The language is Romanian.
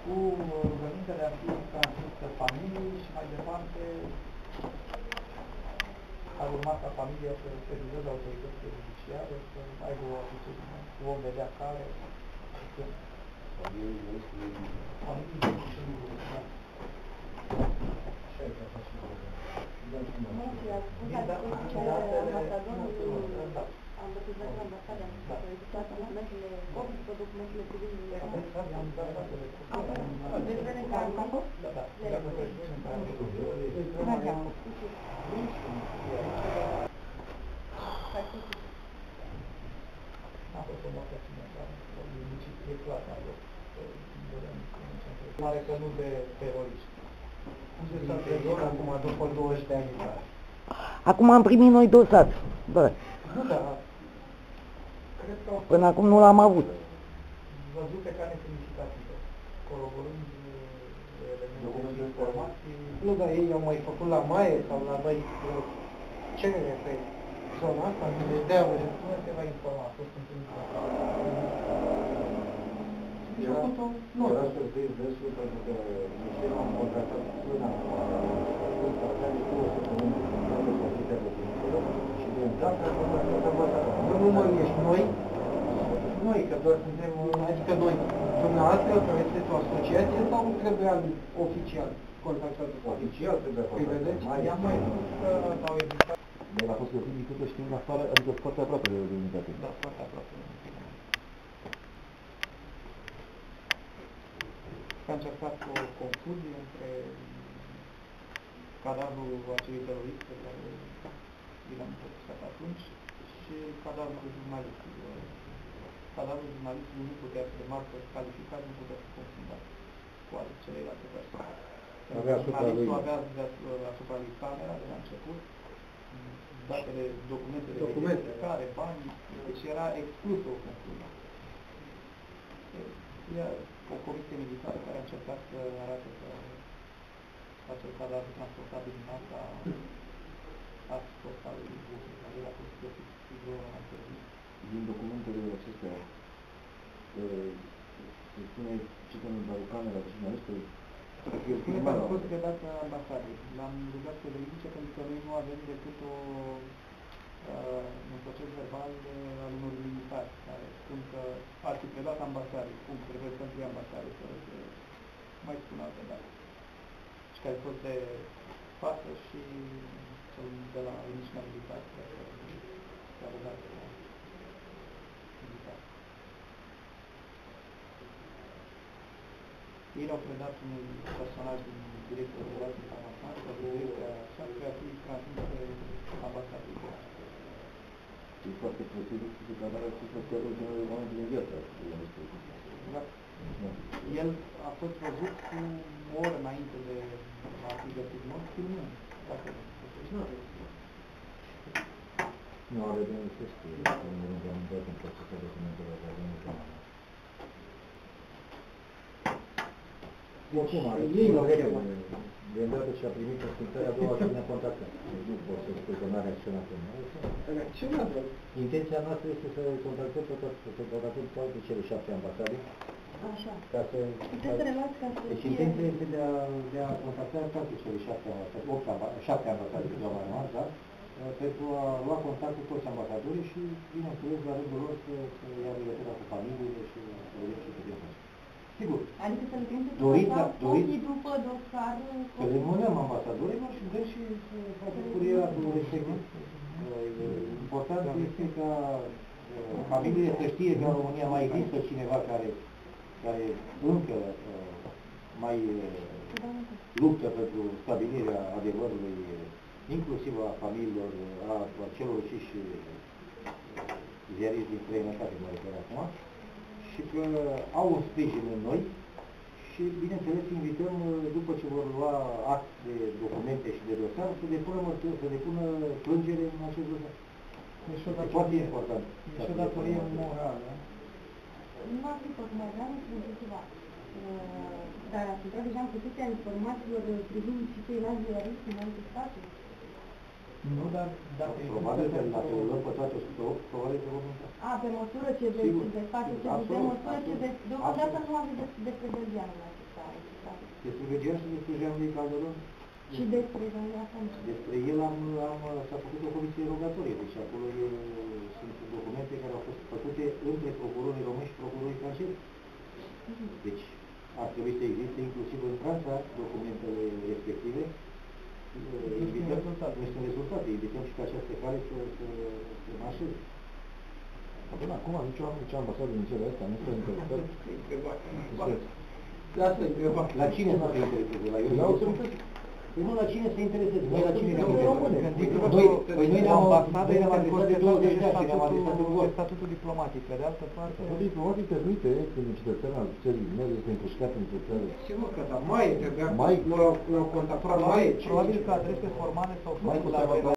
cu rugămintea de a fi transmisă familiei și mai departe ar urma ca familia să sesizeze autoritățile judiciare, să aibă o atitudine, vom vedea care și când. Familiei și lucruri, da. Așa e ca și mare că nu de teroriști. Cum se s-a acum după 20 de ani? Acum am primit noi dosar. Bă. Da. Cred că până acum nu l-am avut. Văzute ca nesemnificative, coroborând elemente de informații. Nu, dar ei au mai făcut la Maie sau la noi cerere pe zona asta, să le dea o răspunde, se va informa. A fost întâlnit la era surprins dânsul pentru că niște am contractat până acum, cu o săptămână de poziția documentelor și de îndată am contractat ambasador. Nu noi ești noi, noi, că doar suntem, adică noi, dumneavoastră, care sunteți o asociație sau trebuia oficial contactat? Oficial trebuia contactat. I-am mai spus că au existat. El a fost găsit din câte știm la afară, adică foarte aproape de unitate. Da, foarte aproape. S-a încercat o confuzie între cadavrul acelui terorist pe care l-am identificat atunci și cadavrul jurnalistului. Cadavrul jurnalistului nu putea să de marcă calificat, nu putea să confundat cu ale celelalte persoane. Jurnalistul avea asupra lui camera de la început, datele, documentele de care, bani, deci era exclusă o confuzie. O comisie militară care a încercat să arate că acel cadavru transportabil din asta a fost al lui Bucur, care a fost găsit anterior. Din documentele acestea, se spune ce că nu dau camera de jurnalistului? Spune că a fost predat ambasadei. L-am rugat să verifice pentru că noi nu avem decât un proces verbal al unor militari care spun că ar fi predat ambasadei, cum reprezentantului ambasadei, să mai spun alte date. Și care a fost de față și cel de la emisiunea militară care a dat militar. Ei l-au predat unui personaj din direcția de relații internaționale, sau direcția așa, care ar fi transmis pe ambasadei. E foarte posibil că cadavra a fost chiar ultimul moment din viața. Da. El a fost văzut cu o oră înainte de a fi găsit mort, filmând. Nu are de unde să știe, nu am dat în procesat documentele de avem. Oricum, ei la vreme, de îndată ce a primit ascultarea a doua zi ne-a contactat. Nu pot să spui că n-a reacționat în noi. Intenția noastră este să contactăm toate cele 7 ambasade. Așa. Ca să... Deci intenția este de a contacta toate cele 7 ambasade care au mai rămas, da? Pentru a lua contact cu toți ambasadorii și, bineînțeles, la rândul lor să ia legătura cu familiile și să vedem ce putem face. Sigur. Adică să lucrăm după dosar... Să le mânăm ambasadorilor și dăm și să facem curieratul respectiv. Important este ca familiile să știe că în România mai există cineva care încă mai luptă pentru stabilirea adevărului, inclusiv a familiilor, a celor și ziariști din străinătate, mă refer acum, și că au un sprijin în noi și, bineînțeles, invităm, după ce vor lua act de documente și de dosar, să depună plângere în acest dosar. E foarte important. E și o datorie morală. Nu ar fi tot mai vreau să spun ceva. Dar ați intrat deja în cutia informațiilor privind și ceilalți ziariști din alte state? Nu, dar dacă Probabil că dacă le luăm pe toate 108, probabil că vom intra. A, pe măsură ce Sigur. desfaceți, pe Absolut, măsură ce absolut. deocamdată nu aveți despre Belgianul la acestare. Despre Vegean și despre Jean-Louis Calderon. Și despre asta nu știu. Despre el s-a făcut o comisie rogatorie, deci acolo sunt documente care au fost făcute între procurorii români și procurorii francezi. Deci ar trebui să existe inclusiv în Franța documentele respective. Este un rezultat, invităm și pe această cale să marșeze. Până acum nici ambasadă din cele astea nu s-a interesat. De asta e întrebat. La cine să se intereseze? La autorități? Păi nu la cine se intereseze, noi la cine ne intereseze. Noi ne-am adresat de 20 de ani și ne-am adresat în gol. Statutul diplomatic, pe de altă parte... Statutul diplomatic permite când un cetățean al țării mele este împușcat într-o țară. Sigur că da, mai trebuia, Mai l-au contactat, mai Probabil că adrese formale s-au făcut la